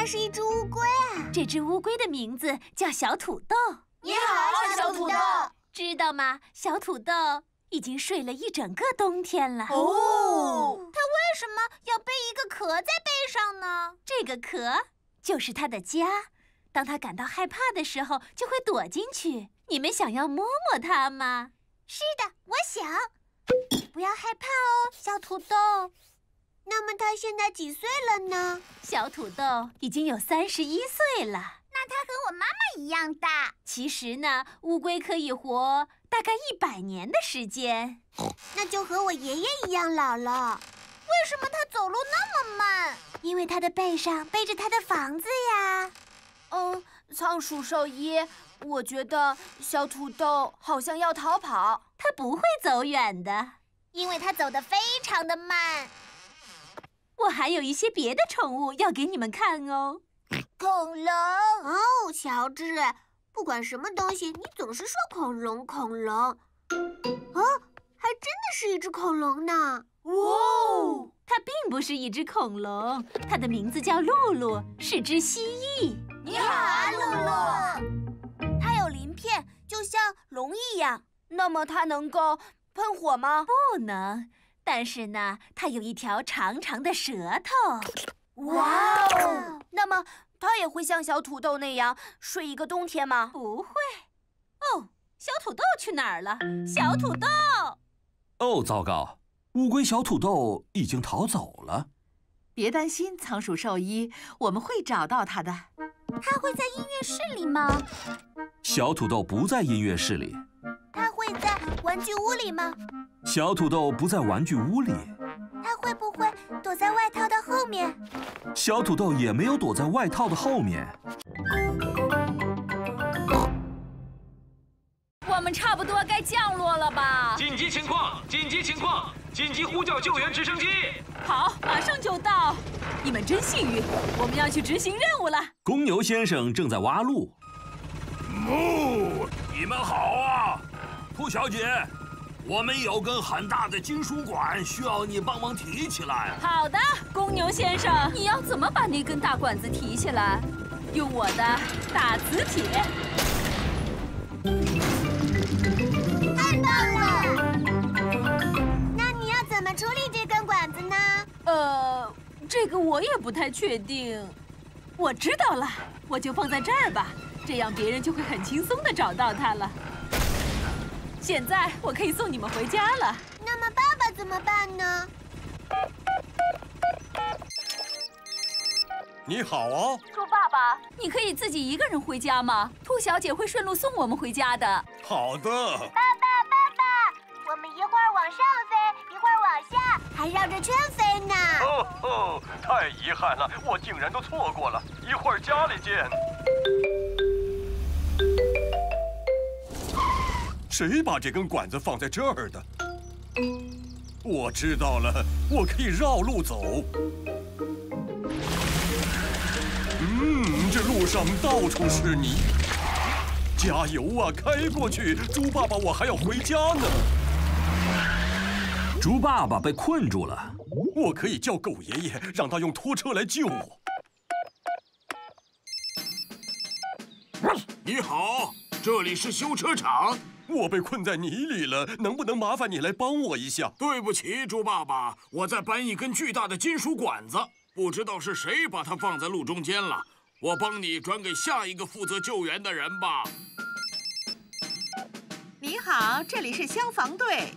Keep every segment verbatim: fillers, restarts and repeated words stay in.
来是一只乌龟啊！ 这只乌龟的名字叫小土豆。 你好，小土豆。 知道吗？小土豆已经睡了一整个冬天了。 哦，它为什么要背一个壳在背上呢？ 这个壳就是它的家。当它感到害怕的时候，就会躲进去。你们想要摸摸它吗？ 是的，我想。不要害怕哦，小土豆。那么它现在几岁了呢？ 小土豆已经有三十一岁了。 那它和我妈妈一样大。 其实呢，乌龟可以活大概一百年的时间。 那就和我爷爷一样老了。为什么它走路那么慢？因为它的背上背着它的房子呀。 嗯，仓鼠兽医，我觉得小土豆好像要逃跑。 它不会走远的， 因为它走得非常的慢。 我还有一些别的宠物要给你们看哦。 恐龙哦，乔治，不管什么东西，你总是说恐龙恐龙。哦，还真的是一只恐龙呢！ 哇哦，它并不是一只恐龙，它的名字叫露露，是只蜥蜴。 你好啊，露露。 它有鳞片，就像龙一样。那么它能够喷火吗？ 不能。但是呢，它有一条长长的舌头。 哇哦！那么它也会像小土豆那样睡一个冬天吗？ 不会。哦，小土豆去哪儿了？小土豆！ 哦，糟糕！乌龟小土豆已经逃走了。 别担心，仓鼠兽医，我们会找到它的。 它会在音乐室里吗？ 小土豆不在音乐室里。 它会在玩具屋里吗？ 小土豆不在玩具屋里。 它会不会躲在外套的后面？ 小土豆也没有躲在外套的后面。 我们差不多该降落了吧？ 紧急情况！紧急情况！紧急呼叫救援直升机！ 好，马上就到。你们真幸运，我们要去执行任务了。 公牛先生正在挖路。 哦，你们好啊，兔小姐，我们有根很大的金属管，需要你帮忙提起来。 好的，公牛先生，你要怎么把那根大管子提起来？用我的大磁铁。 太棒了！那你要怎么处理这根管子呢？ 呃，这个我也不太确定。我知道了，我就放在这儿吧，这样别人就会很轻松地找到它了。现在我可以送你们回家了。 那么爸爸怎么办呢？ 你好啊， 猪爸爸，你可以自己一个人回家吗？兔小姐会顺路送我们回家的。 好的。 爸爸，爸爸，我们一会儿往上飞，一会儿往下，还绕着圈飞呢。 哦哦，太遗憾了，我竟然都错过了。一会儿家里见。 谁把这根管子放在这儿的？我知道了，我可以绕路走。嗯，这路上到处是泥。加油啊，开过去！猪爸爸，我还要回家呢。 猪爸爸被困住了。 我可以叫狗爷爷，让他用拖车来救我。 你好，这里是修车厂。 我被困在泥里了，能不能麻烦你来帮我一下？ 对不起，猪爸爸，我在搬一根巨大的金属管子，不知道是谁把它放在路中间了。我帮你转给下一个负责救援的人吧。 你好，这里是消防队。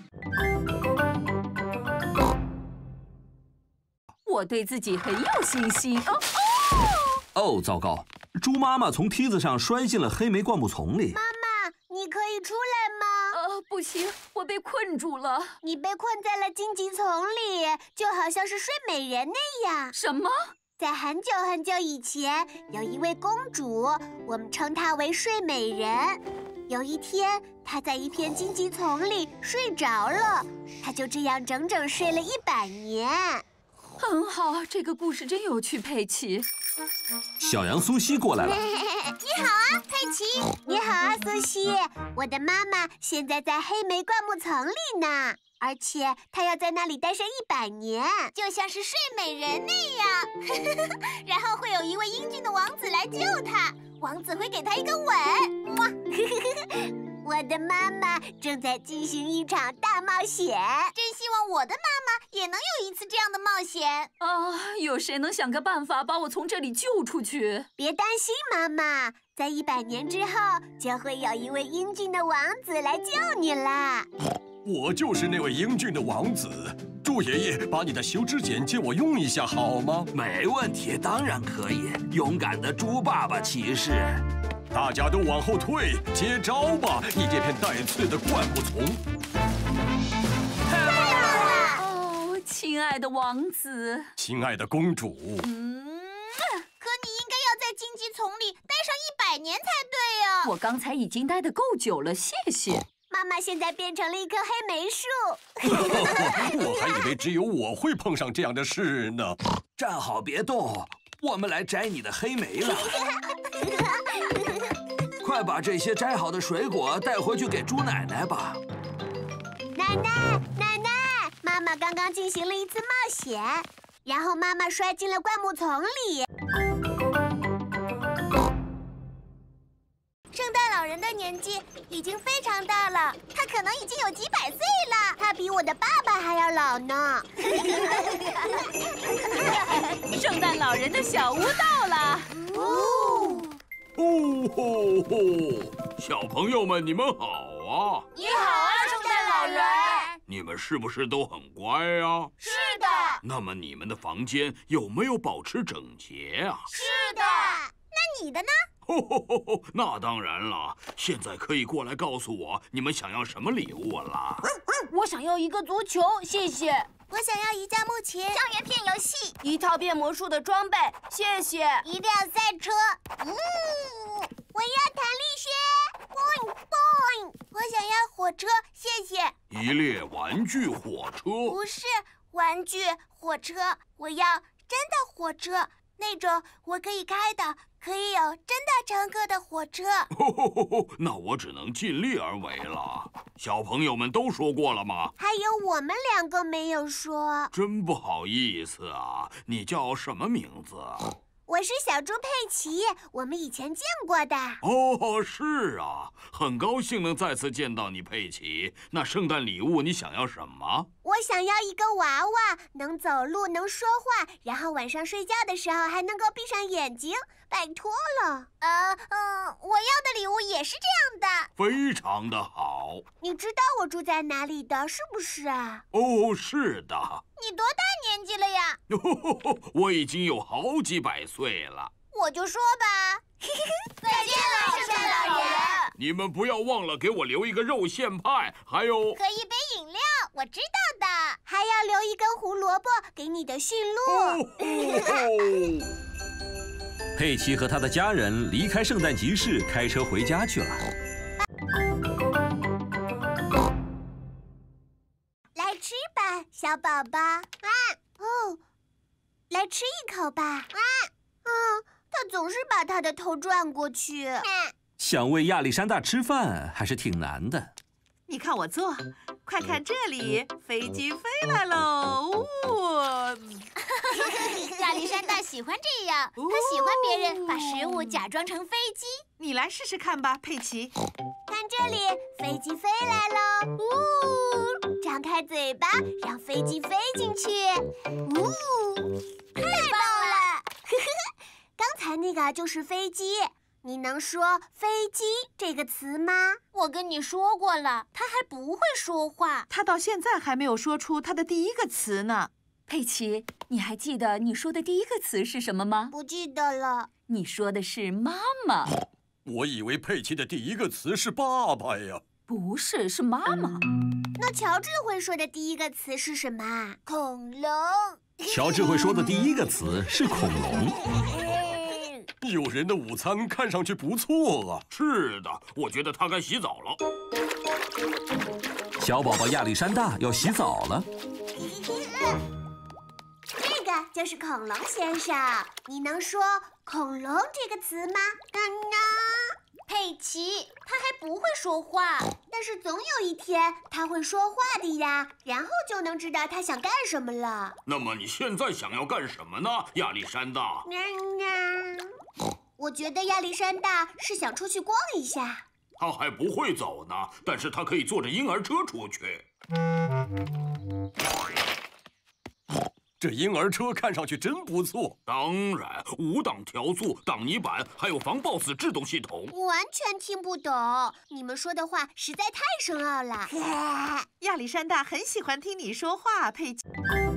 我对自己很有信心。哦哦！哦，糟糕！猪妈妈从梯子上摔进了黑莓灌木丛里。 妈妈，你可以出来吗？ 呃，不行，我被困住了。 你被困在了荆棘丛里，就好像是睡美人那样。 什么？ 在很久很久以前，有一位公主，我们称她为睡美人。有一天，她在一片荆棘丛里睡着了，她就这样整整睡了一百年。 很好，这个故事真有趣，佩奇。 小羊苏西过来了。 你好啊，佩奇。你好啊，苏西。我的妈妈现在在黑莓灌木丛里呢。 而且他要在那里待上一百年， 就像是睡美人那样。然后会有一位英俊的王子来救他，王子会给他一个吻。哇！ 我的妈妈正在进行一场大冒险， 真希望我的妈妈也能有一次这样的冒险。 啊，有谁能想个办法把我从这里救出去？ 别担心，妈妈，在一百年之后，就会有一位英俊的王子来救你啦。 我就是那位英俊的王子。猪爷爷，把你的修指剪借我用一下好吗？ 没问题，当然可以。勇敢的猪爸爸骑士。 大家都往后退，接招吧！你这片带刺的灌木丛。 太好了！ 哦，亲爱的王子， 亲爱的公主。 嗯，可你应该要在荆棘丛里待上一百年才对呀。 我刚才已经待得够久了，谢谢。 妈妈现在变成了一棵黑莓树。 我还以为只有我会碰上这样的事呢。 站好，别动，我们来摘你的黑莓了。快把这些摘好的水果带回去给猪奶奶吧。 奶奶，奶奶，妈妈刚刚进行了一次冒险，然后妈妈摔进了灌木丛里。 圣诞老人的年纪已经非常大了，他可能已经有几百岁了。 他比我的爸爸还要老呢。 圣诞老人的小屋到了。 哦。 哦吼吼！小朋友们，你们好啊！ 你好啊，圣诞老人！ 你们是不是都很乖啊？ 是的。 那么你们的房间有没有保持整洁啊？ 是的。那你的呢？ 吼吼吼吼！那当然了。现在可以过来告诉我你们想要什么礼物了。 我想要一个足球，谢谢。我想要一架木琴，校园片游戏，一套变魔术的装备，谢谢。一辆赛车，嗯，我要弹力靴 ，boing boing。我想要火车，谢谢。 一列玩具火车？ 不是玩具火车，我要真的火车，那种我可以开的，可以有真的乘客的火车。 吼吼吼吼！那我只能尽力而为了。小朋友们都说过了吗？ 还有我们两个没有说。 真不好意思啊，你叫什么名字？ 我是小猪佩奇，我们以前见过的。 哦，是啊，很高兴能再次见到你，佩奇。那圣诞礼物你想要什么？ 我想要一个娃娃，能走路，能说话，然后晚上睡觉的时候还能够闭上眼睛。拜托了。 呃嗯，我要的礼物也是这样的。 非常的好。 你知道我住在哪里的，是不是啊？ 哦，是的。 你多大年纪了呀？ 我已经有好几百岁了。 我就说吧。再见了，圣诞老人。 你们不要忘了给我留一个肉馅派，还有和一杯饮料，我知道的。 还要留一根胡萝卜给你的驯鹿。 哦哦哦佩奇和他的家人离开圣诞集市，开车回家去了。 来吃吧，小宝宝。啊哦，来吃一口吧。啊嗯，他总是把他的头转过去。啊、 想喂亚历山大吃饭还是挺难的。 你看我做，快看这里，飞机飞来喽！哇！ 亚历山大喜欢这样，他喜欢别人把食物假装成飞机。 你来试试看吧，佩奇。 看这里，飞机飞来喽！呜，张开嘴巴，让飞机飞进去。呜，太棒了！刚才那个就是飞机。你能说“飞机”这个词吗？ 我跟你说过了，他还不会说话。 他到现在还没有说出他的第一个词呢。 佩奇，你还记得你说的第一个词是什么吗？ 不记得了。 你说的是妈妈。 我以为佩奇的第一个词是爸爸呀。 不是，是妈妈。 那乔治会说的第一个词是什么？ 恐龙。 乔治会说的第一个词是恐龙。 有人的午餐看上去不错啊。 是的，我觉得他该洗澡了。 小宝宝亚历山大要洗澡了。 这个就是恐龙先生。你能说恐龙这个词吗？嗯呐。 佩奇，他还不会说话，但是总有一天他会说话的呀，然后就能知道他想干什么了。 那么你现在想要干什么呢，亚历山大？ 我觉得亚历山大是想出去逛一下。 他还不会走呢，但是他可以坐着婴儿车出去。 这婴儿车看上去真不错。 当然，五档调速、挡泥板，还有防抱死制动系统。 我完全听不懂，你们说的话实在太深奥了。 亚历山大很喜欢听你说话，佩奇。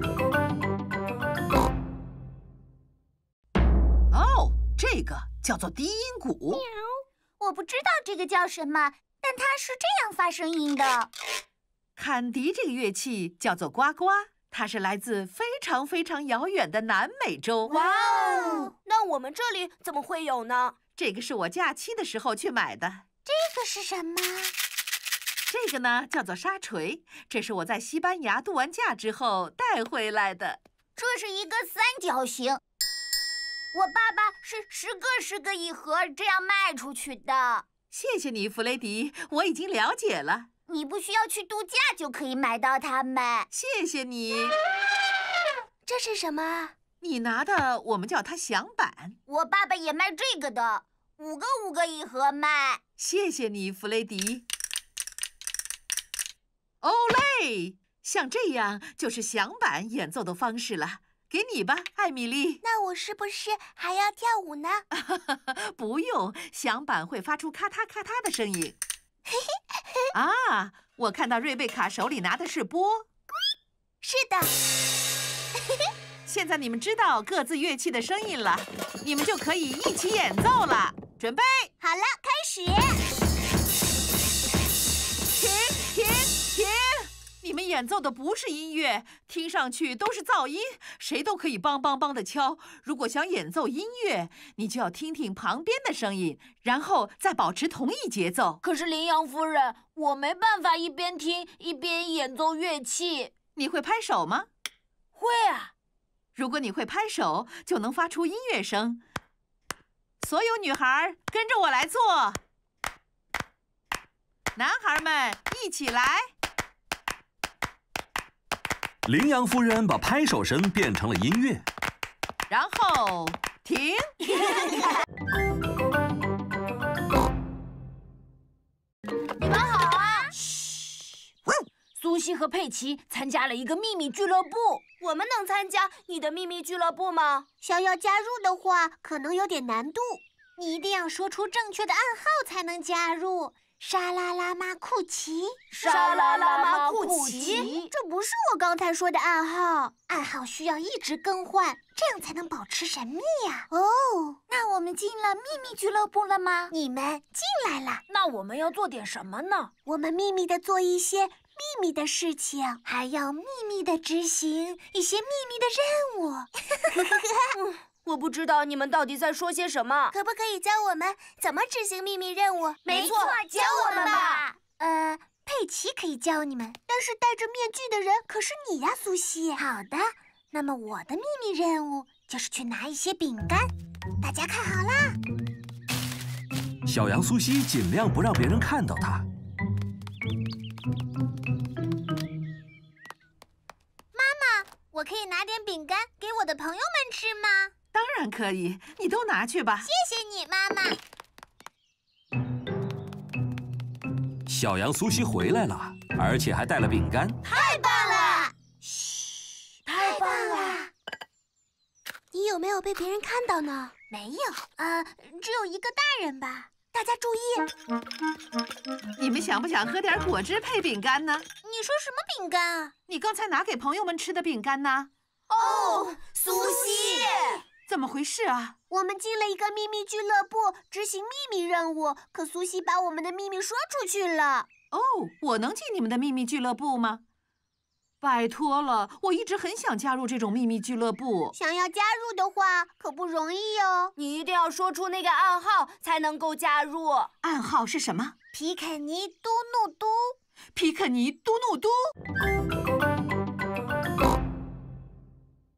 哦，这个叫做低音鼓。 我不知道这个叫什么，但它是这样发声音的。 坎笛这个乐器叫做呱呱。它是来自非常非常遥远的南美洲。 哇哦！那我们这里怎么会有呢？ 这个是我假期的时候去买的。 这个是什么？ 这个呢叫做沙锤，这是我在西班牙度完假之后带回来的。 这是一个三角形，我爸爸是十个十个一盒这样卖出去的。 谢谢你，弗雷迪，我已经了解了。 你不需要去度假就可以买到它们。 谢谢你。 这是什么？ 你拿的我们叫它响板。 我爸爸也卖这个的，五个五个一盒卖。 谢谢你，弗雷迪。欧嘞，像这样就是响板演奏的方式了。给你吧，艾米丽。 那我是不是还要跳舞呢？ 不用，响板会发出咔嗒咔嗒的声音。啊，我看到瑞贝卡手里拿的是钵。 是的。 现在你们知道各自乐器的声音了，你们就可以一起演奏了。准备好了，开始。 停停停！你们演奏的不是音乐，听上去都是噪音，谁都可以梆梆梆的敲。如果想演奏音乐，你就要听听旁边的声音，然后再保持同一节奏。 可是羚羊夫人，我没办法一边听一边演奏乐器。 你会拍手吗？ 会啊。 如果你会拍手，就能发出音乐声。所有女孩跟着我来做，男孩们一起来。 羚羊夫人把拍手声变成了音乐， 然后停。 你们好啊！ 嘘，苏西和佩奇参加了一个秘密俱乐部。 我们能参加你的秘密俱乐部吗？ 想要加入的话，可能有点难度。你一定要说出正确的暗号才能加入。沙拉拉马库奇， 沙拉拉马库奇， 这不是我刚才说的暗号。暗号需要一直更换，这样才能保持神秘呀。 哦，那我们进了秘密俱乐部了吗？ 你们进来了。 那我们要做点什么呢？ 我们秘密的做一些秘密的事情，还要秘密的执行一些秘密的任务。 嗯我不知道你们到底在说些什么， 可不可以教我们怎么执行秘密任务？ 没错，教我们吧。 呃，佩奇可以教你们，但是戴着面具的人可是你呀，苏西。好的，那么我的秘密任务就是去拿一些饼干，大家看好啦。 小羊苏西尽量不让别人看到它。 妈妈，我可以拿点饼干给我的朋友们吃吗？ 当然可以，你都拿去吧。 谢谢你，妈妈。 小羊苏西回来了，而且还带了饼干。 太棒了！嘘，太棒了！你有没有被别人看到呢？没有，呃，只有一个大人吧。大家注意， 你们想不想喝点果汁配饼干呢？ 你说什么饼干啊？ 你刚才拿给朋友们吃的饼干呢？ 哦，苏西。 怎么回事啊？ 我们进了一个秘密俱乐部，执行秘密任务，可苏西把我们的秘密说出去了。 哦，我能进你们的秘密俱乐部吗？拜托了，我一直很想加入这种秘密俱乐部。 想要加入的话，可不容易哦。 你一定要说出那个暗号才能够加入。 暗号是什么？ 皮肯尼嘟怒嘟。 皮肯尼嘟怒嘟。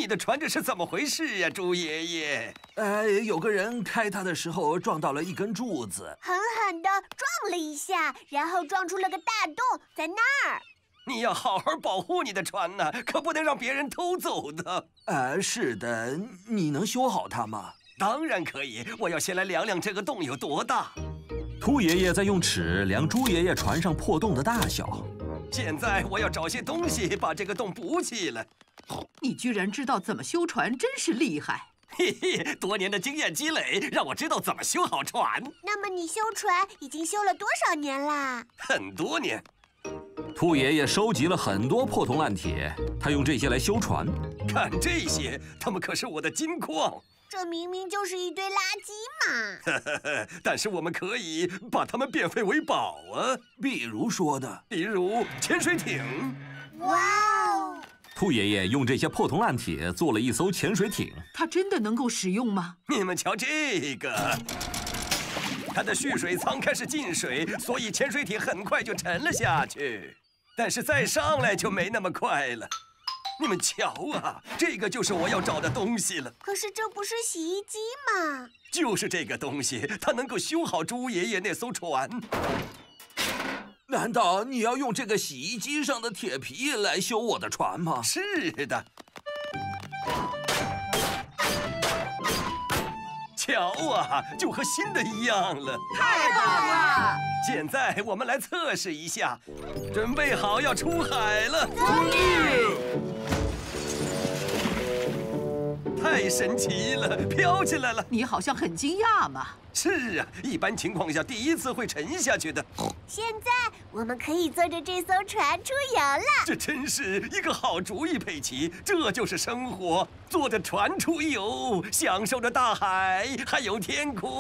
你的船这是怎么回事呀，猪爷爷？ 呃，有个人开它的时候撞到了一根柱子， 狠狠地撞了一下，然后撞出了个大洞，在那儿。 你要好好保护你的船呢，可不能让别人偷走的。 呃，是的，你能修好它吗？ 当然可以，我要先来量量这个洞有多大。 兔爷爷在用尺量猪爷爷船上破洞的大小。 现在我要找些东西把这个洞补起来。 你居然知道怎么修船，真是厉害！ 嘿嘿，多年的经验积累让我知道怎么修好船。 那么你修船已经修了多少年啦？ 很多年。 兔爷爷收集了很多破铜烂铁，他用这些来修船。 看这些，它们可是我的金矿。 这明明就是一堆垃圾嘛！ 但是我们可以把它们变废为宝啊！ 比如说呢？ 比如潜水艇。 哇哦！ 兔爷爷用这些破铜烂铁做了一艘潜水艇。 它真的能够使用吗？ 你们瞧这个，它的蓄水舱开始进水，所以潜水艇很快就沉了下去。但是再上来就没那么快了。你们瞧啊，这个就是我要找的东西了。 可是这不是洗衣机吗？ 就是这个东西，它能够修好猪爷爷那艘船。 难道你要用这个洗衣机上的铁皮来修我的船吗？ 是的。瞧啊，就和新的一样了。 太棒了！ 现在我们来测试一下，准备好要出海了。 终于！ 太神奇了，飘起来了！ 你好像很惊讶嘛。 是啊，一般情况下第一次会沉下去的。 现在我们可以坐着这艘船出游了。 这真是一个好主意，佩奇。这就是生活，坐着船出游，享受着大海，还有天空。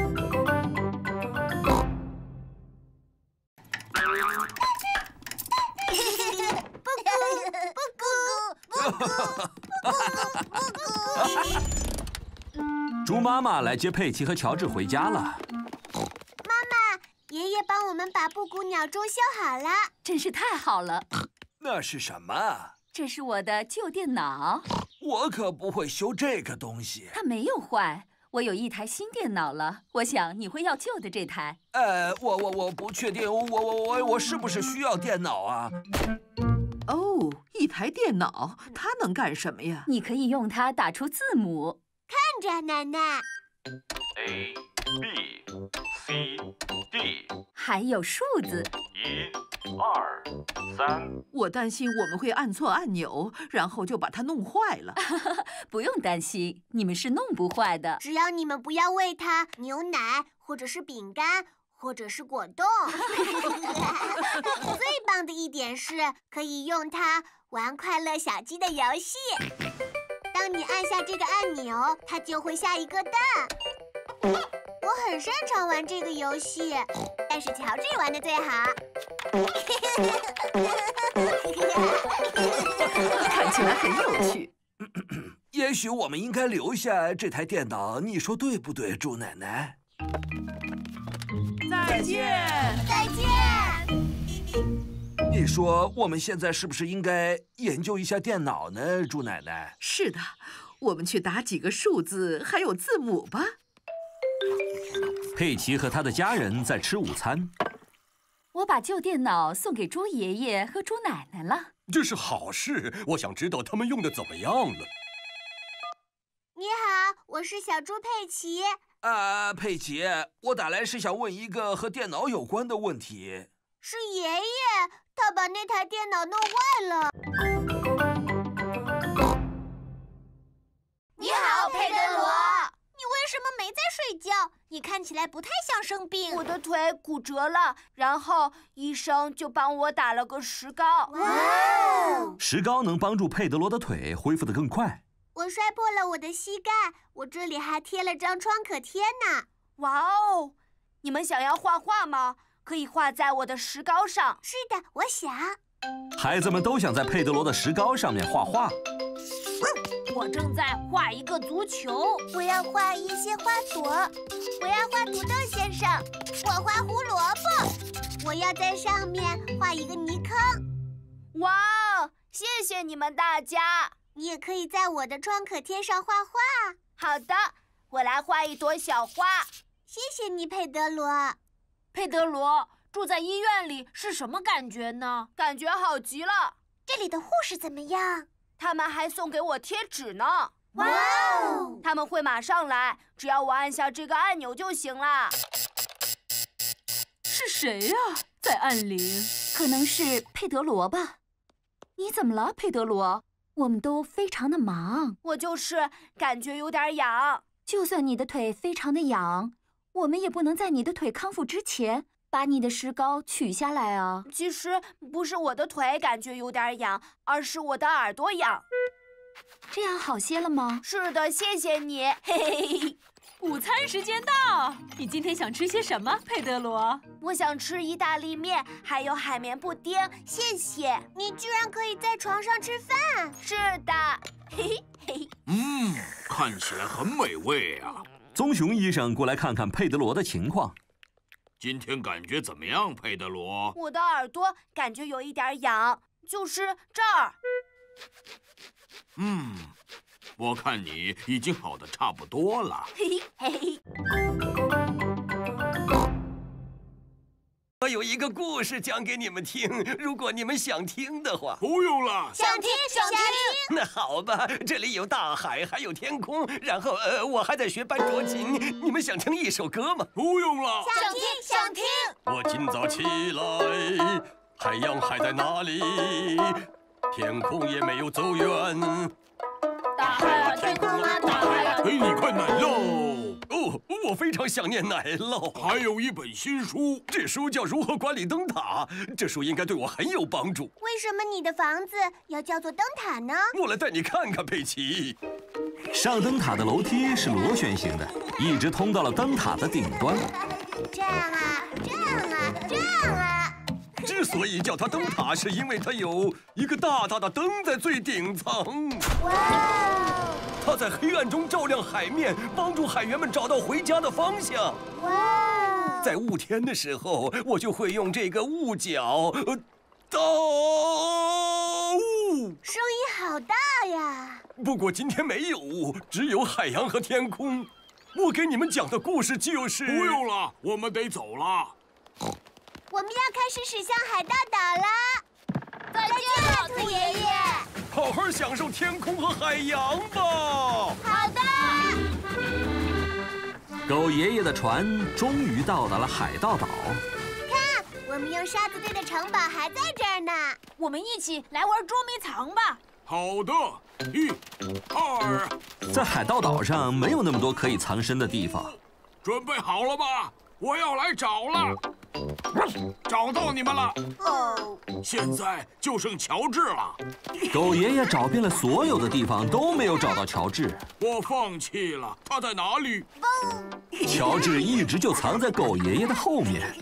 猪妈妈来接佩奇和乔治回家了。 妈妈，爷爷帮我们把布谷鸟钟修好了， 真是太好了。 那是什么？ 这是我的旧电脑。 我可不会修这个东西。 它没有坏，我有一台新电脑了。我想你会要旧的这台。 呃，我我我不确定，我我我我是不是需要电脑啊？ 哦，一台电脑，它能干什么呀？ 你可以用它打出字母。 看着，奶奶。 A B C D， 还有数字。 一、二、三。 我担心我们会按错按钮，然后就把它弄坏了。 不用担心，你们是弄不坏的。 只要你们不要喂它牛奶，或者是饼干，或者是果冻。最棒的一点是，可以用它玩快乐小鸡的游戏。当你按下这个按钮，它就会下一个蛋。我很擅长玩这个游戏，但是乔治玩的最好。 看起来很有趣。 也许我们应该留下这台电脑，你说对不对，猪奶奶？ 再见， 再见。 你说我们现在是不是应该研究一下电脑呢，猪奶奶？ 是的，我们去打几个数字，还有字母吧。 佩奇和他的家人在吃午餐。 我把旧电脑送给猪爷爷和猪奶奶了。 这是好事，我想知道他们用的怎么样了。 你好，我是小猪佩奇。 啊，佩奇，我打来是想问一个和电脑有关的问题。 是爷爷，他把那台电脑弄坏了。你好，佩德罗。你为什么没在睡觉？你看起来不太像生病。 我的腿骨折了，然后医生就帮我打了个石膏。 哇哦！ 石膏能帮助佩德罗的腿恢复得更快。 我摔破了我的膝盖，我这里还贴了张创可贴呢。 哇哦！你们想要画画吗？可以画在我的石膏上。 是的，我想。 孩子们都想在佩德罗的石膏上面画画。 我正在画一个足球。 我要画一些花朵。我要画土豆先生。我画胡萝卜。我要在上面画一个泥坑。 哇哦！谢谢你们大家。 你也可以在我的创可贴上画画。 好的，我来画一朵小花。 谢谢你，佩德罗。 佩德罗，住在医院里是什么感觉呢？ 感觉好极了。 这里的护士怎么样？ 他们还送给我贴纸呢。 哇哦！ 他们会马上来，只要我按下这个按钮就行了。 是谁呀、啊？在按铃？ 可能是佩德罗吧。你怎么了，佩德罗？我们都非常的忙。 我就是感觉有点痒。 就算你的腿非常的痒，我们也不能在你的腿康复之前把你的石膏取下来啊。 其实不是我的腿感觉有点痒，而是我的耳朵痒。 这样好些了吗？ 是的，谢谢你。嘿嘿嘿。 午餐时间到，你今天想吃些什么，佩德罗？ 我想吃意大利面，还有海绵布丁，谢谢。 你居然可以在床上吃饭？ 是的，嘿嘿嘿。 嗯，看起来很美味啊。 棕熊医生过来看看佩德罗的情况。 今天感觉怎么样，佩德罗？ 我的耳朵感觉有一点痒，就是这儿。 嗯。我看你已经好的差不多了。 嘿嘿嘿。 我有一个故事讲给你们听，如果你们想听的话。 不用了。 想听，想听。 那好吧，这里有大海，还有天空，然后呃，我还在学班卓琴。你们想听一首歌吗？ 不用了。 想听，想听。 我今早起来，海洋还在那里，天空也没有走远。 大海啊，天空啊，大海啊！ 给你块奶酪。 哦，我非常想念奶酪。 还有一本新书， 这书叫《如何管理灯塔》，这书应该对我很有帮助。 为什么你的房子要叫做灯塔呢？ 我来带你看看，佩奇。 上灯塔的楼梯是螺旋形的，一直通到了灯塔的顶端。 这样啊，这样啊，这样啊。 之所以叫它灯塔，是因为它有一个大大的灯在最顶层。 哇哦！ 它在黑暗中照亮海面，帮助海员们找到回家的方向。 哇哦！ 在雾天的时候，我就会用这个雾角呃导雾。 声音好大呀！ 不过今天没有雾，只有海洋和天空。我给你们讲的故事就是…… 不用了，我们得走了。 我们要开始驶向海盗岛了。再见了，兔爷爷。 好好享受天空和海洋吧。 好的。 狗爷爷的船终于到达了海盗岛。 看，我们用沙子堆的城堡还在这儿呢。 我们一起来玩捉迷藏吧。 好的，一、二。 在海盗岛上没有那么多可以藏身的地方。 准备好了吧？我要来找了。找到你们了！ 哦， 现在就剩乔治了。 狗爷爷找遍了所有的地方，都没有找到乔治。 我放弃了，他在哪里？ 乔治一直就藏在狗爷爷的后面。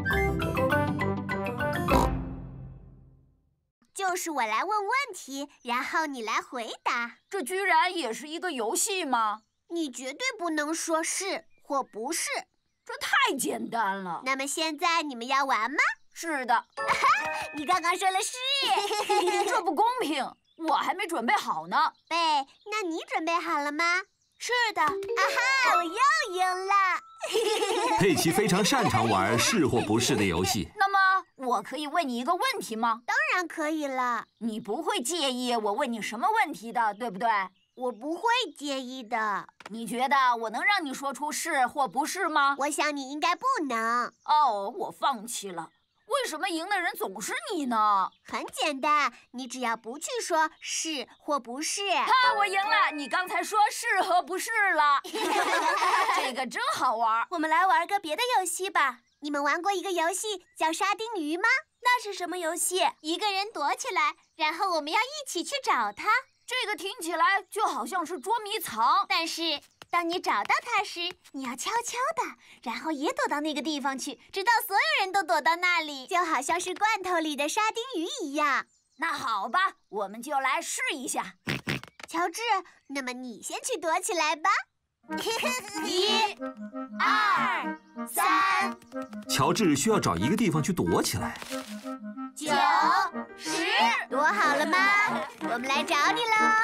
就是我来问问题，然后你来回答。 这居然也是一个游戏吗？ 你绝对不能说是或不是。 这太简单了。 那么现在你们要玩吗？ 是的。 你刚刚说了是。 这不公平，我还没准备好呢。 贝，那你准备好了吗？是的。啊哈，我又赢了。 佩奇非常擅长玩是或不是的游戏。 那么我可以问你一个问题吗？ 当然可以了。 你不会介意我问你什么问题的，对不对？ 我不会介意的。 你觉得我能让你说出是或不是吗？ 我想你应该不能。 哦，我放弃了。为什么赢的人总是你呢？ 很简单，你只要不去说是或不是。 哈，我赢了！你刚才说是和不是了。这个真好玩。 我们来玩个别的游戏吧。 你们玩过一个游戏叫沙丁鱼吗？ 那是什么游戏？ 一个人躲起来，然后我们要一起去找他。 这个听起来就好像是捉迷藏， 但是当你找到它时，你要悄悄的，然后也躲到那个地方去，直到所有人都躲到那里，就好像是罐头里的沙丁鱼一样。 那好吧，我们就来试一下。 乔治，那么你先去躲起来吧。 一、二、三。 乔治需要找一个地方去躲起来。 九、 十。 躲好了吗？我们来找你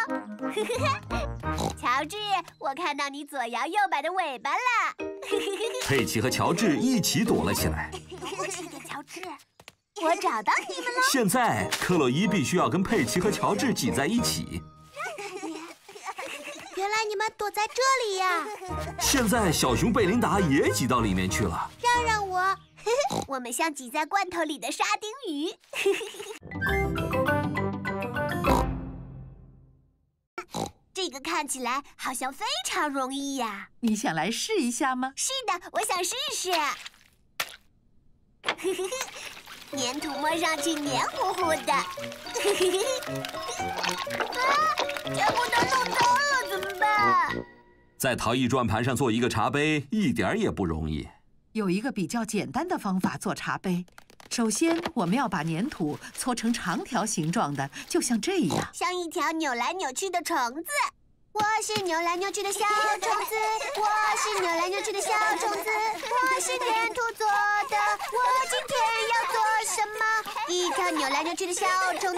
喽。乔治，我看到你左摇右摆的尾巴了。 佩奇和乔治一起躲了起来。 多吃点，乔治。我找到你们了。 现在，克洛伊必须要跟佩奇和乔治挤在一起。 原来你们躲在这里呀！ 现在，小熊贝琳达也挤到里面去了。 让让我，我们像挤在罐头里的沙丁鱼。这个看起来好像非常容易呀。 你想来试一下吗？ 是的，我想试试。粘土摸上去黏糊糊的。啊，全部都弄脏了，怎么办？ 在陶艺转盘上做一个茶杯，一点也不容易。 有一个比较简单的方法做茶杯。首先，我们要把粘土搓成长条形状的，就像这样， 像一条扭来扭去的虫子。我是扭来扭去的小虫子，我是扭来扭去的小虫子，我是粘土做的。我今天要做什么？一条扭来扭去的小虫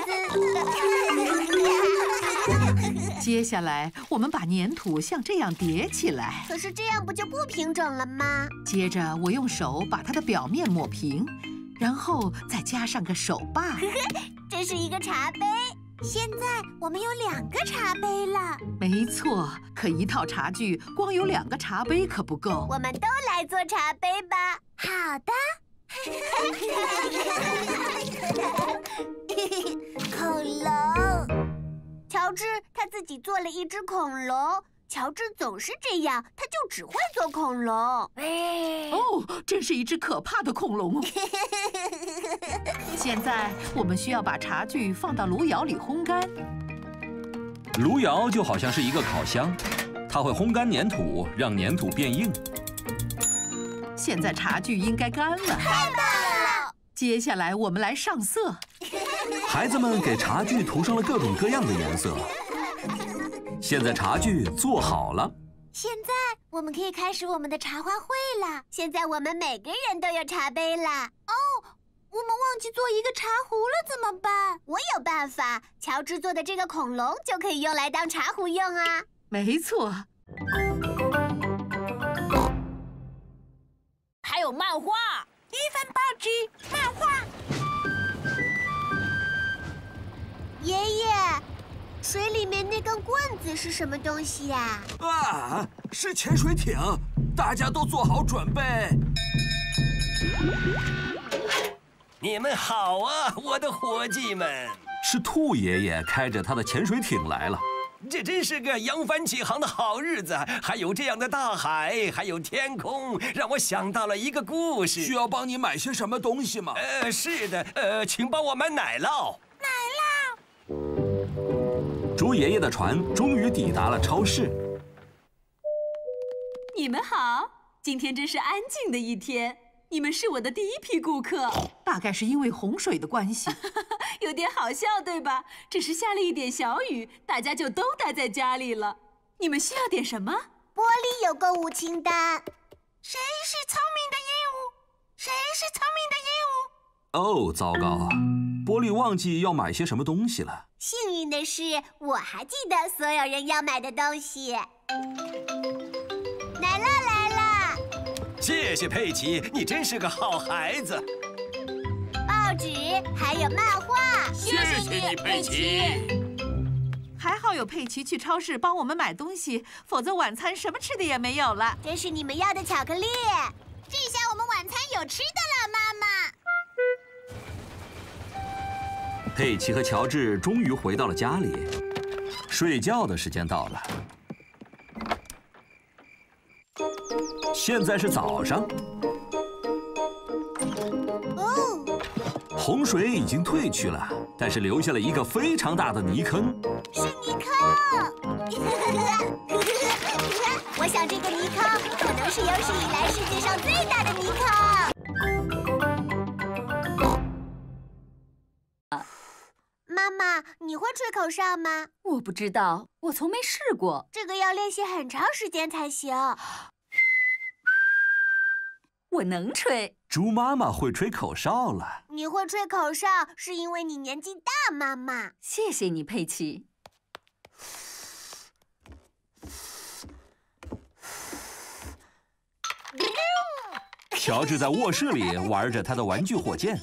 子。 接下来，我们把粘土像这样叠起来。 可是这样不就不平整了吗？ 接着，我用手把它的表面抹平，然后再加上个手把。 这是一个茶杯。现在我们有两个茶杯了。 没错，可一套茶具光有两个茶杯可不够。 我们都来做茶杯吧。好的。恐龙。乔治他自己做了一只恐龙。乔治总是这样，他就只会做恐龙。 哦，真是一只可怕的恐龙。现在我们需要把茶具放到炉窑里烘干。 炉窑就好像是一个烤箱，它会烘干粘土，让粘土变硬。 现在茶具应该干了。 太棒了！ 接下来我们来上色。 孩子们给茶具涂上了各种各样的颜色。现在茶具做好了。 现在我们可以开始我们的茶话会了。现在我们每个人都有茶杯了。哦，我们忘记做一个茶壶了，怎么办？我有办法，乔治做的这个恐龙就可以用来当茶壶用啊。 没错。 还有漫画， 一份报纸，漫画。爷爷。水里面那根棍子是什么东西呀？ 啊，是潜水艇！大家都做好准备。 你们好啊，我的伙计们！ 是兔爷爷开着他的潜水艇来了。 这真是个扬帆起航的好日子，还有这样的大海，还有天空，让我想到了一个故事。 需要帮你买些什么东西吗？ 呃，是的，呃，请帮我买奶酪。 奶酪。 猪爷爷的船终于抵达了超市。 你们好，今天真是安静的一天。你们是我的第一批顾客， 大概是因为洪水的关系， 有点好笑，对吧？只是下了一点小雨，大家就都待在家里了。你们需要点什么？ 玻璃有购物清单。谁是聪明的鹦鹉？谁是聪明的鹦鹉？ 哦，糟糕，玻璃忘记要买些什么东西了。 幸运的是，我还记得所有人要买的东西。奶酪来了。 谢谢佩奇，你真是个好孩子。 报纸还有漫画， 谢谢你，佩奇。 还好有佩奇去超市帮我们买东西，否则晚餐什么吃的也没有了。 这是你们要的巧克力，这下我们晚餐有吃的了，妈妈。 佩奇和乔治终于回到了家里，睡觉的时间到了。现在是早上。 哦， 洪水已经退去了，但是留下了一个非常大的泥坑。 是泥坑。我想这个泥坑可能是有史以来世界上最大的泥坑。妈妈，你会吹口哨吗？ 我不知道，我从没试过。 这个要练习很长时间才行。 我能吹。 猪妈妈会吹口哨了。 你会吹口哨，是因为你年纪大，妈妈。 谢谢你，佩奇。 乔治在卧室里玩着他的玩具火箭。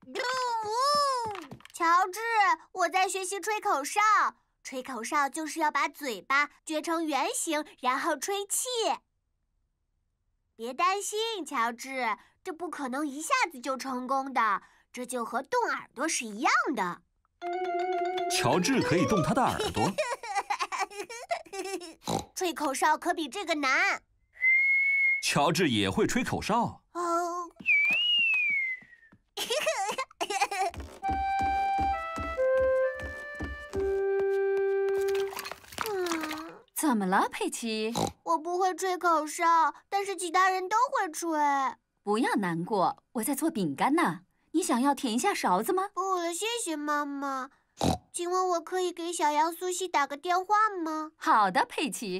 乔治，我在学习吹口哨。吹口哨就是要把嘴巴撅成圆形，然后吹气。别担心，乔治，这不可能一下子就成功的，这就和动耳朵是一样的。 乔治可以动他的耳朵。 吹口哨可比这个难。 乔治也会吹口哨。 哦。 怎么了，佩奇？ 我不会吹口哨，但是其他人都会吹。 不要难过，我在做饼干呢。你想要舔一下勺子吗？ 不了，谢谢妈妈。请问我可以给小羊苏西打个电话吗？ 好的，佩奇。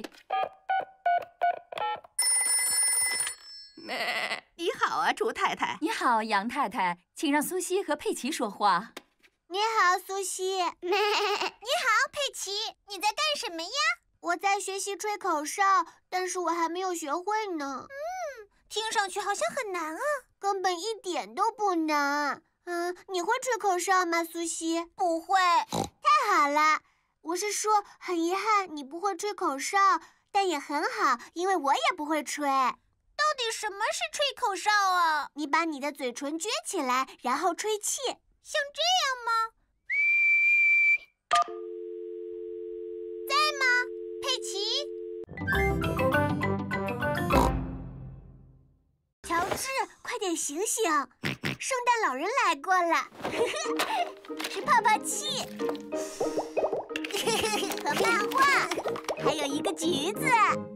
你好啊，猪太太。 你好，羊太太，请让苏西和佩奇说话。 你好，苏西。 你好，佩奇，你在干什么呀？ 我在学习吹口哨，但是我还没有学会呢。 嗯，听上去好像很难啊。 根本一点都不难。嗯，你会吹口哨吗，苏西？ 不会。 太好了，我是说，很遗憾你不会吹口哨，但也很好，因为我也不会吹。 到底什么是吹口哨啊？ 你把你的嘴唇撅起来，然后吹气， 像这样吗？在吗，佩奇？ 乔治，快点醒醒！圣诞老人来过了，是泡泡器和漫画，还有一个橘子。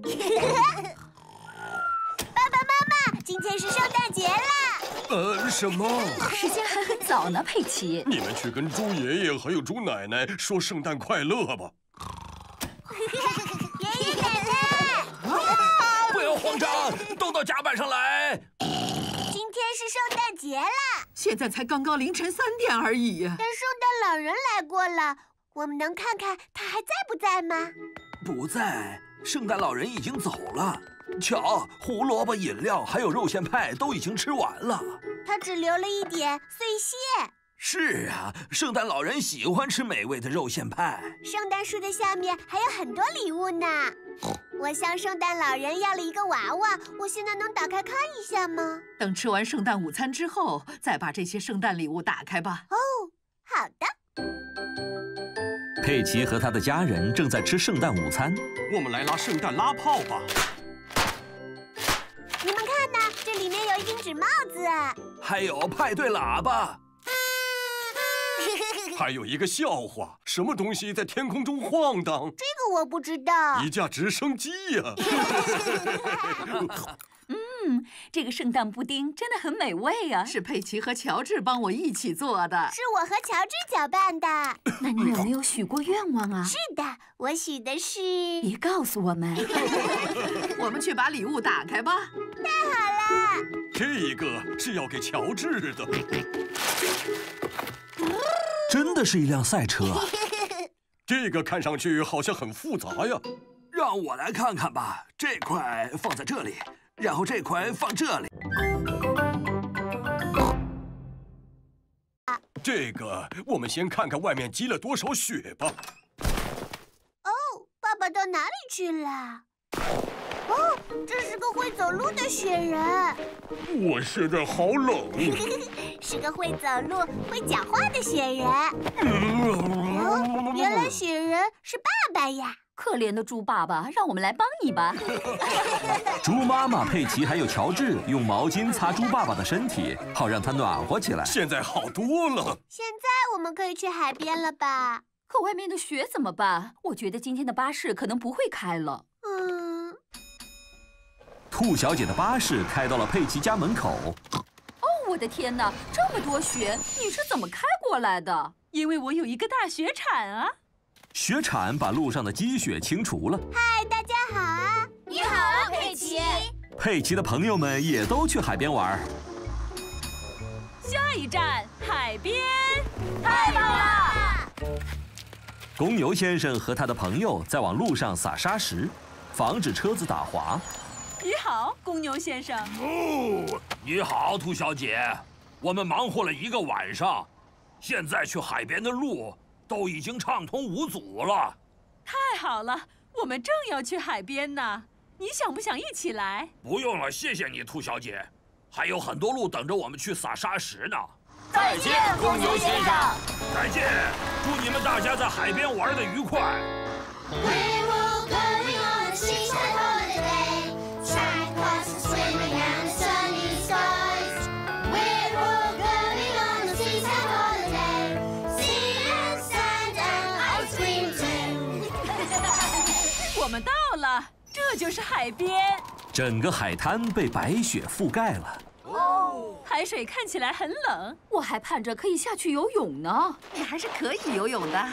爸爸妈妈，今天是圣诞节啦！ 呃，什么？ 时间还很早呢，佩奇。 你们去跟猪爷爷还有猪奶奶说圣诞快乐吧。 爷爷奶奶， 不要慌张，都到甲板上来。 今天是圣诞节啦！ 现在才刚刚凌晨三点而已。 但圣诞老人来过了，我们能看看他还在不在吗？ 不在，圣诞老人已经走了。瞧，胡萝卜饮料还有肉馅派都已经吃完了。 他只留了一点碎屑。 是啊，圣诞老人喜欢吃美味的肉馅派。 圣诞树的下面还有很多礼物呢。我向圣诞老人要了一个娃娃，我现在能打开看一下吗？ 等吃完圣诞午餐之后，再把这些圣诞礼物打开吧。 哦，好的。 佩奇和他的家人正在吃圣诞午餐。 我们来拉圣诞拉炮吧。 你们看呐，这里面有一顶纸帽子， 还有派对喇叭。 还有一个笑话，什么东西在天空中晃荡？ 这个我不知道。 一架直升机呀！ 嗯，这个圣诞布丁真的很美味啊！ 是佩奇和乔治帮我一起做的。 是我和乔治搅拌的。 那你有没有许过愿望啊？ 是的，我许的是…… 别告诉我们。 我们去把礼物打开吧。 太好了！ 这个是要给乔治的。 真的是一辆赛车啊！ 这个看上去好像很复杂呀。 让我来看看吧。这块放在这里，然后这块放这里。 这个，我们先看看外面积了多少雪吧。 哦，爸爸到哪里去了？哦，这是个会走路的雪人。 我现在好冷。 是个会走路、会讲话的雪人。哦，原来雪人是爸爸呀！ 可怜的猪爸爸，让我们来帮你吧。 猪妈妈佩奇还有乔治用毛巾擦猪爸爸的身体，好让他暖和起来。 现在好多了。 现在我们可以去海边了吧？ 可外面的雪怎么办？我觉得今天的巴士可能不会开了。 嗯。 兔小姐的巴士开到了佩奇家门口。 哦，我的天哪，这么多雪，你是怎么开过来的？ 因为我有一个大雪铲啊。 雪铲把路上的积雪清除了。 嗨，大家好啊！ 你好啊，佩奇。 佩奇的朋友们也都去海边玩。 下一站，海边， 太棒了！ 公牛先生和他的朋友在往路上撒沙石，防止车子打滑。 你好，公牛先生。 哦，你好，兔小姐。我们忙活了一个晚上，现在去海边的路都已经畅通无阻了。 太好了，我们正要去海边呢。你想不想一起来？ 不用了，谢谢你，兔小姐。还有很多路等着我们去撒沙石呢。 再见，公牛先生。 再见，祝你们大家在海边玩得愉快。 我们到了，这就是海边。 整个海滩被白雪覆盖了。 哦，海水看起来很冷， 我还盼着可以下去游泳呢。 你还是可以游泳的。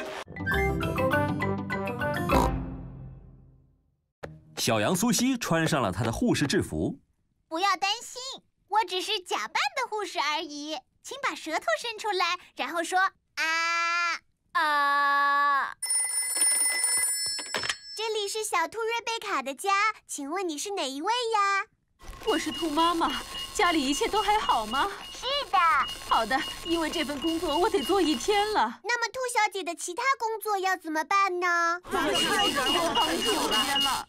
小羊苏西穿上了她的护士制服。 不要担心，我只是假扮的护士而已。请把舌头伸出来，然后说啊啊。这里是小兔瑞贝卡的家，请问你是哪一位呀？ 我是兔妈妈，家里一切都还好吗？ 是的。 好的，因为这份工作我得做一天了。 那么兔小姐的其他工作要怎么办呢？ 太久了。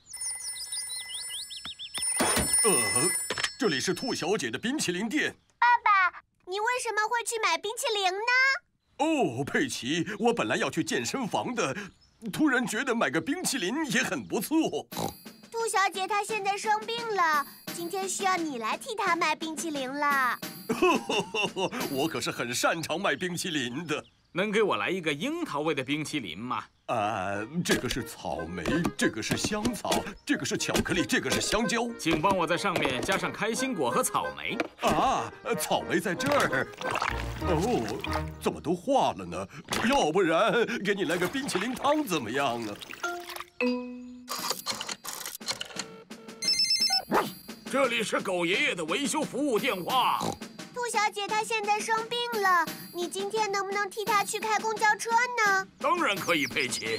呃，这里是兔小姐的冰淇淋店。 爸爸，你为什么会去买冰淇淋呢？ 哦，佩奇，我本来要去健身房的。突然觉得买个冰淇淋也很不错。 兔小姐她现在生病了，今天需要你来替她买冰淇淋了。 我可是很擅长卖冰淇淋的。 能给我来一个樱桃味的冰淇淋吗？ 啊，这个是草莓，这个是香草，这个是巧克力，这个是香蕉。 请帮我在上面加上开心果和草莓。 啊，草莓在这儿。哦，怎么都化了呢？要不然给你来个冰淇淋汤怎么样啊？ 这里是狗爷爷的维修服务电话。 兔小姐她现在生病了，你今天能不能替她去开公交车呢？ 当然可以，佩奇。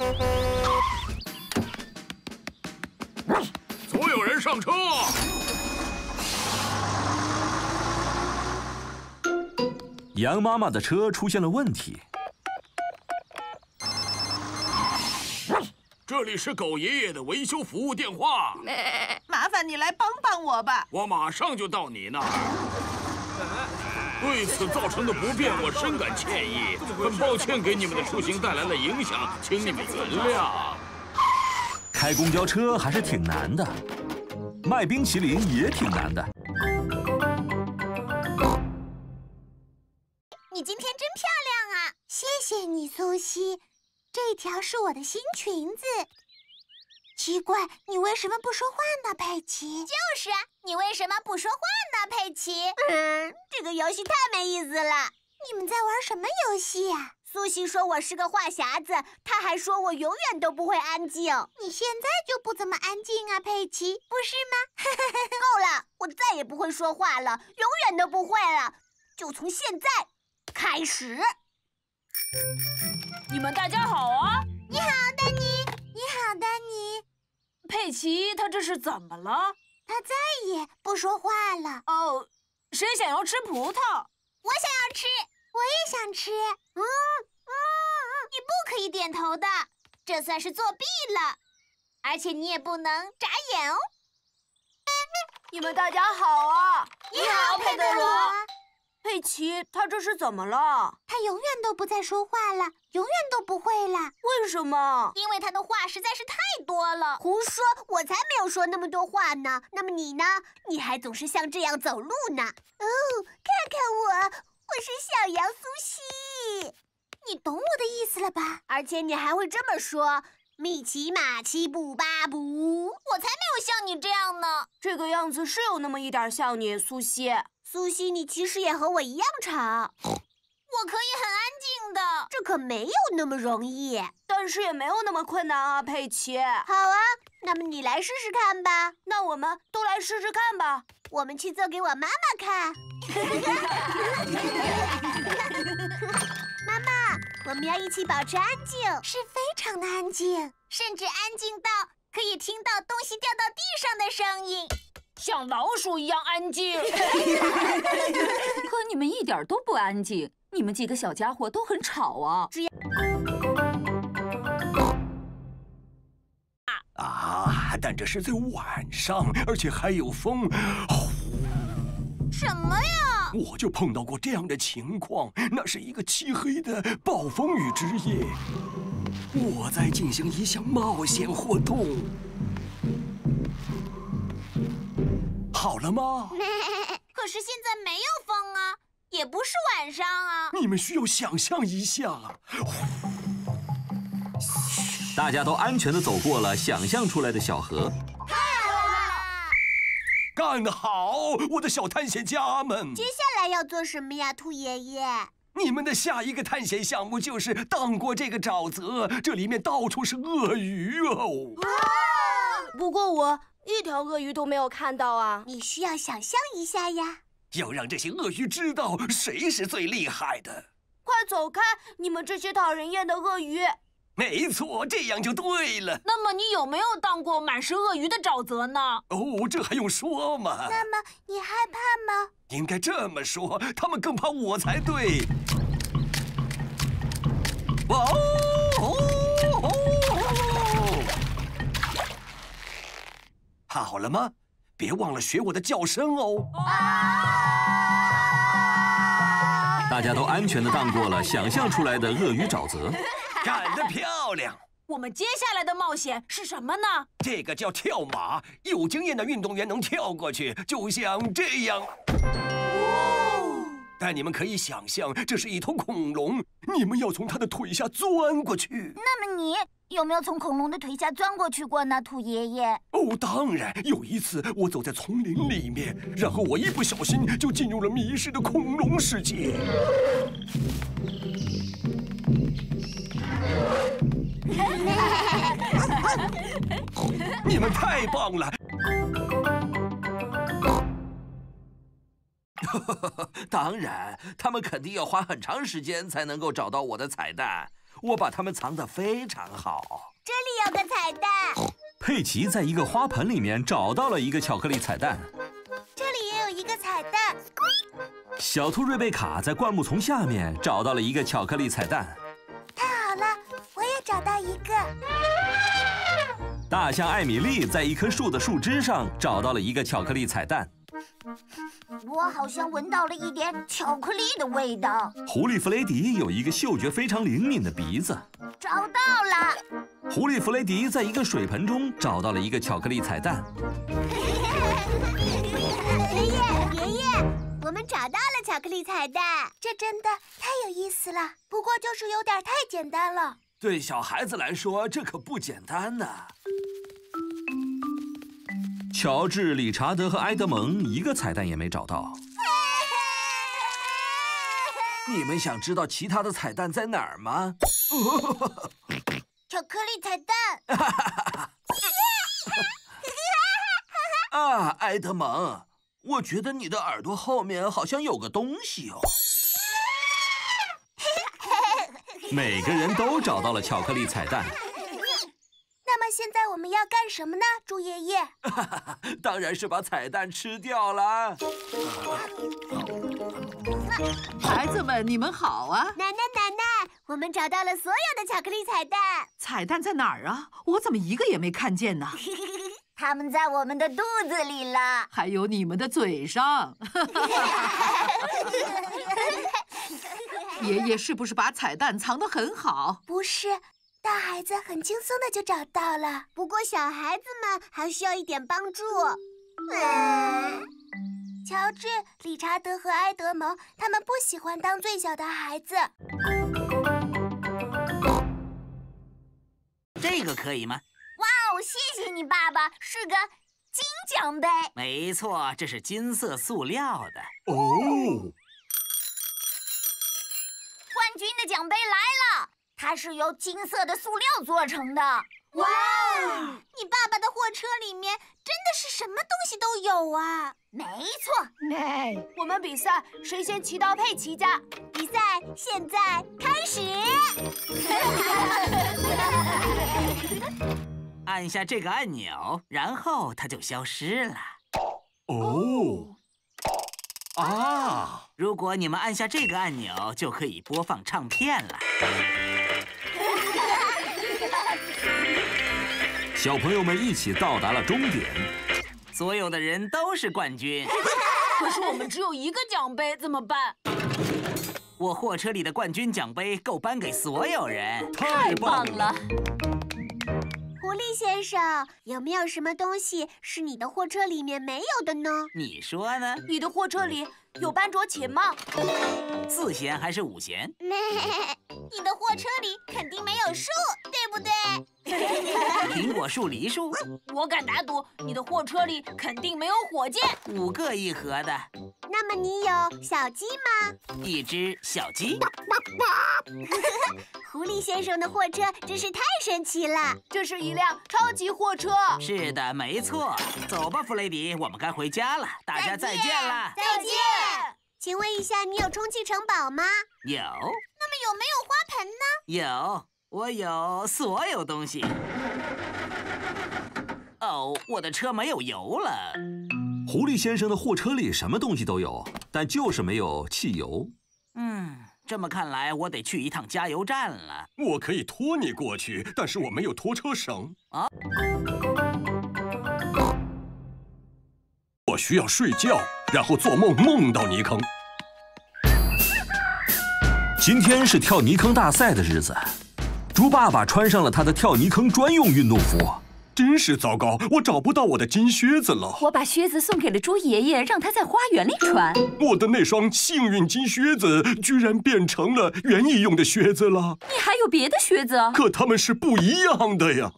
所有人上车。 羊妈妈的车出现了问题。 这里是狗爷爷的维修服务电话。 麻烦你来帮帮我吧。 我马上就到你那儿。对此造成的不便，我深感歉意，很抱歉给你们的出行带来了影响，请你们原谅。 开公交车还是挺难的，卖冰淇淋也挺难的。 你今天真漂亮啊！谢谢你，苏西。这条是我的新裙子。奇怪，你为什么不说话呢，佩奇？就是啊，你为什么不说话呢，佩奇？嗯，这个游戏太没意思了。你们在玩什么游戏呀？苏西说我是个话匣子，她还说我永远都不会安静。你现在就不怎么安静啊，佩奇，不是吗？够了，我再也不会说话了，永远都不会了。就从现在开始。 你们大家好啊！ 你好，丹尼。你好，丹尼。 佩奇，他这是怎么了？ 他再也不说话了。 哦，谁想要吃葡萄？ 我想要吃，我也想吃。嗯嗯嗯，你不可以点头的，这算是作弊了。而且你也不能眨眼哦。 你们大家好啊！ 你好，佩德罗。 佩奇，他这是怎么了？ 他永远都不再说话了，永远都不会了。 为什么？ 因为他的话实在是太多了。胡说，我才没有说那么多话呢。那么你呢？你还总是像这样走路呢。哦，看看我，我是小羊苏西。你懂我的意思了吧？而且你还会这么说：米奇马奇布巴布。我才没有像你这样呢。 这个样子是有那么一点像你，苏西。 苏西，你其实也和我一样吵。我可以很安静的，这可没有那么容易， 但是也没有那么困难啊，佩奇。 好啊， 那么你来试试看吧。 那我们都来试试看吧。 我们去做给我妈妈看。妈妈，我们要一起保持安静，是非常的安静，甚至安静到可以听到东西掉到地上的声音， 像老鼠一样安静。 可你们一点都不安静，你们几个小家伙都很吵啊！只要啊，但这是在晚上，而且还有风。 什么呀？ 我就碰到过这样的情况，那是一个漆黑的暴风雨之夜，我在进行一项冒险活动。好了吗？ 可是现在没有风啊，也不是晚上啊。 你们需要想象一下。 大家都安全地走过了想象出来的小河。 太好了！ 干得好，我的小探险家们！ 接下来要做什么呀，兔爷爷？ 你们的下一个探险项目就是荡过这个沼泽，这里面到处是鳄鱼哦。 啊！不过我一条鳄鱼都没有看到啊。 你需要想象一下呀。 要让这些鳄鱼知道谁是最厉害的。 快走开，你们这些讨人厌的鳄鱼！ 没错，这样就对了。 那么你有没有荡过满是鳄鱼的沼泽呢？ 哦，这还用说吗？ 那么你害怕吗？ 应该这么说，他们更怕我才对。哦哦哦！好了吗？别忘了学我的叫声哦。 大家都安全地荡过了想象出来的鳄鱼沼泽。 干得漂亮！ 我们接下来的冒险是什么呢？ 这个叫跳马，有经验的运动员能跳过去，就像这样。哦！但你们可以想象，这是一头恐龙，你们要从它的腿下钻过去。 那么你有没有从恐龙的腿下钻过去过呢，兔爷爷？ 哦，当然，有一次我走在丛林里面，然后我一不小心就进入了迷失的恐龙世界。你们太棒了！ 当然，他们肯定要花很长时间才能够找到我的彩蛋。我把它们藏得非常好。 这里有个彩蛋。 佩奇在一个花盆里面找到了一个巧克力彩蛋。 这里也有一个彩蛋。 小兔瑞贝卡在灌木丛下面找到了一个巧克力彩蛋。 太好了，我也找到一个。 大象艾米丽在一棵树的树枝上找到了一个巧克力彩蛋。 我好像闻到了一点巧克力的味道。 狐狸弗雷迪有一个嗅觉非常灵敏的鼻子。 找到了。 狐狸弗雷迪在一个水盆中找到了一个巧克力彩蛋。 爷爷，爷爷，我们找到了巧克力彩蛋，这真的太有意思了。不过就是有点太简单了。 对小孩子来说，这可不简单呢。 乔治、理查德和埃德蒙一个彩蛋也没找到。 你们想知道其他的彩蛋在哪儿吗？ 巧克力彩蛋。 啊，埃德蒙，我觉得你的耳朵后面好像有个东西哦。 每个人都找到了巧克力彩蛋。 那么现在我们要干什么呢，猪爷爷？ 当然是把彩蛋吃掉了。 孩子们，你们好啊！ 奶奶，奶奶，我们找到了所有的巧克力彩蛋。 彩蛋在哪儿啊？我怎么一个也没看见呢？ 它们在我们的肚子里了， 还有你们的嘴上。爷爷是不是把彩蛋藏得很好？ 不是。大孩子很轻松的就找到了，不过小孩子们还需要一点帮助。嗯，乔治、理查德和埃德蒙，他们不喜欢当最小的孩子。 这个可以吗？ 哇哦，谢谢你，爸爸，是个金奖杯。 没错，这是金色塑料的。 哦， 冠军的奖杯来了。它是由金色的塑料做成的。哇！你爸爸的获车里面真的是什么东西都有啊！没错，我们比赛谁先骑到佩奇家。 比赛现在开始。 按下这个按钮，然后它就消失了。 哦，啊！ 如果你们按下这个按钮，就可以播放唱片了。 小朋友们一起到达了终点， 所有的人都是冠军。 可是我们只有一个奖杯，怎么办？ 我货车里的冠军奖杯够颁给所有人。 太棒了！ 狐狸先生，有没有什么东西是你的货车里面没有的呢？ 你说呢？ 你的货车里有班卓琴吗？ 四弦还是五弦？ 你的货车里肯定没有树，对不对？ 苹果树、梨树。 我敢打赌，你的货车里肯定没有火箭。 五个一盒的。 那么你有小鸡吗？ 一只小鸡。 狐狸先生的货车真是太神奇了， 这是一辆超级货车。 是的，没错。走吧，弗雷迪，我们该回家了。大家再见了。 再见。 请问一下，你有充气城堡吗？ 有。 那么有没有花盆呢？ 有，我有所有东西。哦，我的车没有油了。 狐狸先生的货车里什么东西都有，但就是没有汽油。 嗯，这么看来，我得去一趟加油站了。 我可以拖你过去，但是我没有拖车绳。 啊！ 我需要睡觉，然后做梦梦到泥坑。 今天是跳泥坑大赛的日子，猪爸爸穿上了他的跳泥坑专用运动服。 真是糟糕，我找不到我的金靴子了。 我把靴子送给了猪爷爷，让他在花园里穿。 我的那双幸运金靴子居然变成了园艺用的靴子了。 你还有别的靴子？ 可它们是不一样的呀。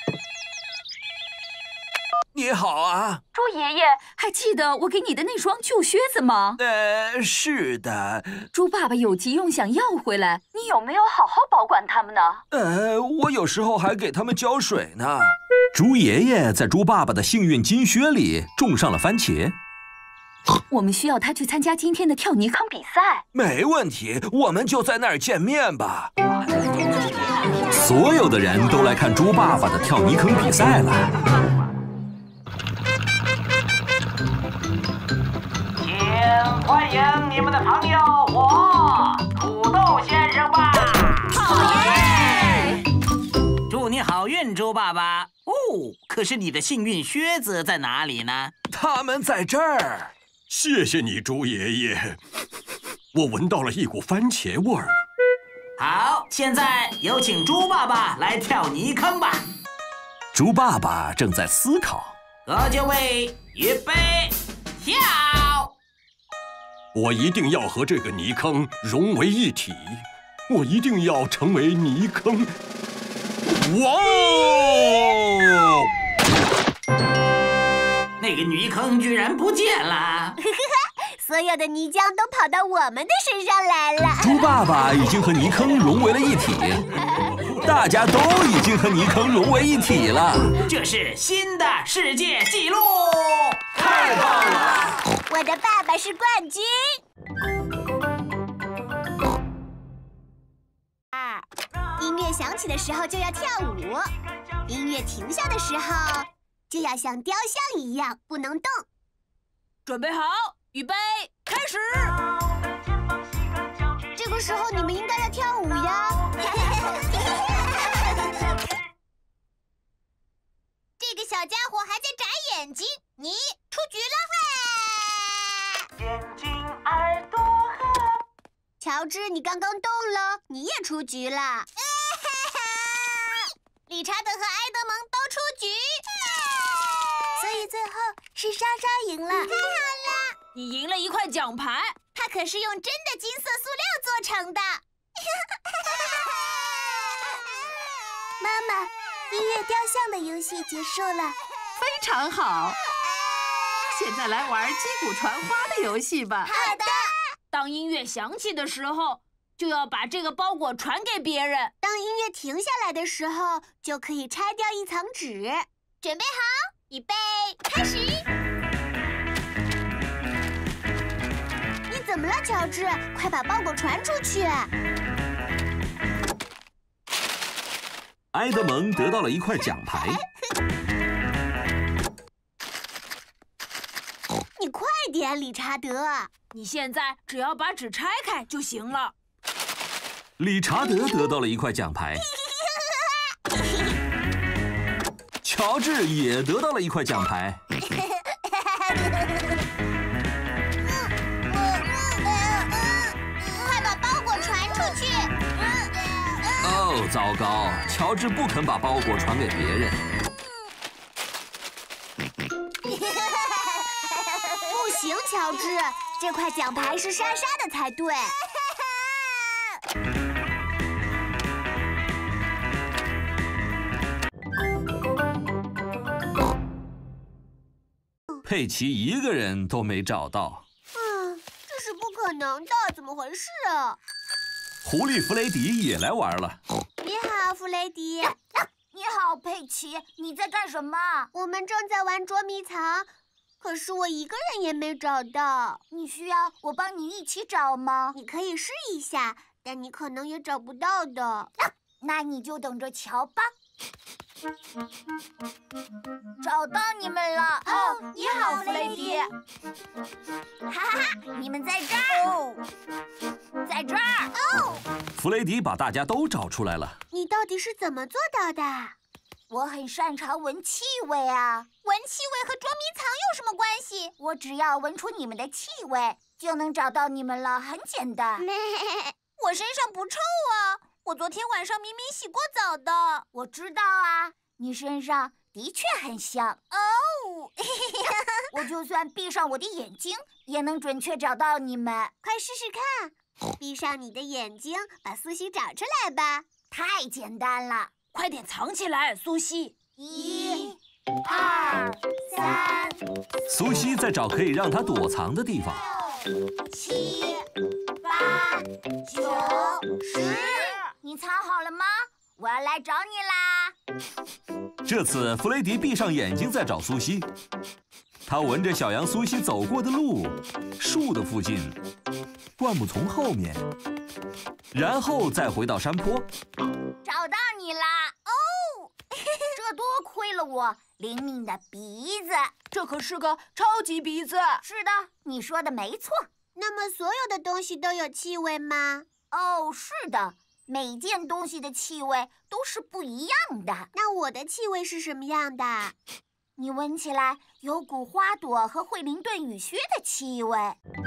你好啊， 猪爷爷，还记得我给你的那双旧靴子吗？ 呃，是的。 猪爸爸有急用想要回来，你有没有好好保管它们呢？ 呃，我有时候还给它们浇水呢。 猪爷爷在猪爸爸的幸运金靴里种上了番茄。 我们需要他去参加今天的跳泥坑比赛。 没问题，我们就在那儿见面吧。 所有的人都来看猪爸爸的跳泥坑比赛了。 请欢迎你们的朋友，我土豆先生吧！ 好耶！祝你好运，猪爸爸。哦，可是你的幸运靴子在哪里呢？ 他们在这儿。 谢谢你，猪爷爷。我闻到了一股番茄味儿。 好，现在有请猪爸爸来跳泥坑吧。 猪爸爸正在思考。 喝酒位，预备，跳！ 我一定要和这个泥坑融为一体，我一定要成为泥坑。哇哦！ 那个泥坑居然不见了！ 所有的泥浆都跑到我们的身上来了。 猪爸爸已经和泥坑融为了一体，大家都已经和泥坑融为一体了。 这是新的世界纪录！ 太棒了！ 我的爸爸是冠军。啊！音乐响起的时候就要跳舞，音乐停下的时候就要像雕像一样不能动。 准备好，预备，开始！ 这个时候你们应该要跳舞呀。这个小家伙还在眨眼睛，你出局了！ 眼睛、耳朵和…… 乔治，你刚刚动了，你也出局了。理查德和埃德蒙都出局，所以最后是莎莎赢了。太好了！ 你赢了一块奖牌， 它可是用真的金色塑料做成的。妈妈，音乐雕像的游戏结束了， 非常好。现在来玩击鼓传花的游戏吧。 好的。 当音乐响起的时候，就要把这个包裹传给别人。 当音乐停下来的时候，就可以拆掉一层纸。准备好。 预备，开始！你怎么了，乔治？快把包裹传出去！ 埃德蒙得到了一块奖牌。 你快点，理查德！ 你现在只要把纸拆开就行了。 理查德得到了一块奖牌。乔治也得到了一块奖牌。 快把包裹传出去！ 哦，糟糕！乔治不肯把包裹传给别人。 不行，乔治，这块奖牌是莎莎的才对。 佩奇一个人都没找到。 嗯，这是不可能的，怎么回事啊？ 狐狸弗雷迪也来玩了。 你好，弗雷迪。 你好，佩奇，你在干什么？ 我们正在玩捉迷藏，可是我一个人也没找到。 你需要我帮你一起找吗？ 你可以试一下，但你可能也找不到的。 那你就等着瞧吧。找到你们了！ 哦， 你好，弗雷迪。哈哈哈，你们在这儿哦，在这儿哦。 弗雷迪把大家都找出来了。 你到底是怎么做到的？ 我很擅长闻气味啊。 闻气味和捉迷藏有什么关系？ 我只要闻出你们的气味，就能找到你们了，很简单。 我身上不臭啊。我昨天晚上明明洗过澡的。 我知道啊，你身上的确很香哦。 我就算闭上我的眼睛，也能准确找到你们。 快试试看，闭上你的眼睛，把苏西找出来吧。 太简单了， 快点藏起来，苏西。 一、二、三。 苏西在找可以让她躲藏的地方。 七、八、九、十。你藏好了吗？我要来找你啦！ 这次弗雷迪闭上眼睛在找苏西，他闻着小羊苏西走过的路，树的附近，灌木丛后面，然后再回到山坡。 找到你啦！哦，这多亏了我灵敏的鼻子， 这可是个超级鼻子。 是的，你说的没错。 那么所有的东西都有气味吗？ 哦，是的。每件东西的气味都是不一样的。 那我的气味是什么样的？ 你闻起来有股花朵和惠灵顿雨靴的气味。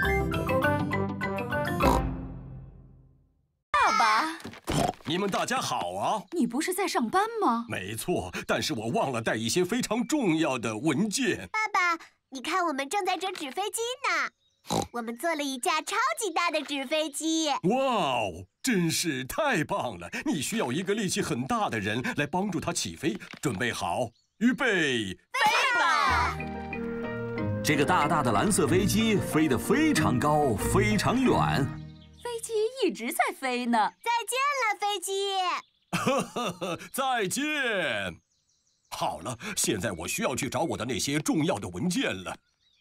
爸爸， 你们大家好啊！ 你不是在上班吗？ 没错，但是我忘了带一些非常重要的文件。 爸爸，你看，我们正在折纸飞机呢。我们做了一架超级大的纸飞机。 哇哦，真是太棒了！你需要一个力气很大的人来帮助它起飞。准备好，预备， 飞吧！ 这个大大的蓝色飞机飞得非常高，非常远。 飞机一直在飞呢。 再见了，飞机。 呵呵呵，再见。好了，现在我需要去找我的那些重要的文件了。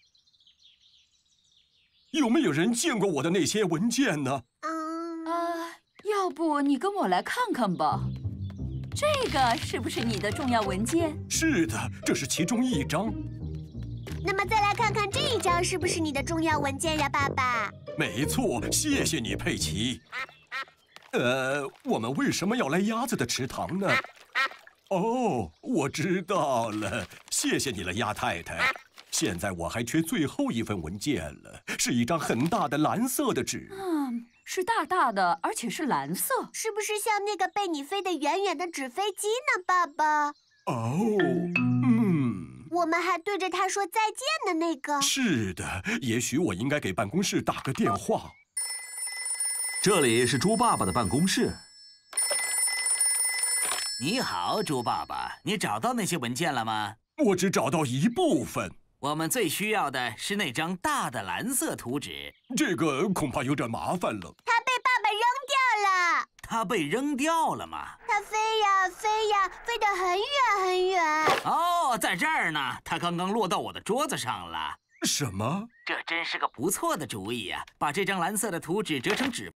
有没有人见过我的那些文件呢？ 嗯啊，要不你跟我来看看吧。这个是不是你的重要文件？ 是的，这是其中一张。 那么再来看看这一张是不是你的重要文件呀，爸爸？ 没错，谢谢你，佩奇。呃，我们为什么要来鸭子的池塘呢？哦，我知道了，谢谢你了，鸭太太。现在我还缺最后一份文件了，是一张很大的蓝色的纸。 嗯，是大大的，而且是蓝色， 是不是像那个被你飞得远远的纸飞机呢，爸爸？ 哦，嗯。 我们还对着它说再见的那个。 是的，也许我应该给办公室打个电话。 这里是猪爸爸的办公室。 你好，猪爸爸，你找到那些文件了吗？ 我只找到一部分。 我们最需要的是那张大的蓝色图纸。 这个恐怕有点麻烦了。 它被爸爸扔掉了。 它被扔掉了吗？ 它飞呀飞呀，飞得很远很远。 哦，在这儿呢，它刚刚落到我的桌子上了。 什么？ 这真是个不错的主意啊！把这张蓝色的图纸折成纸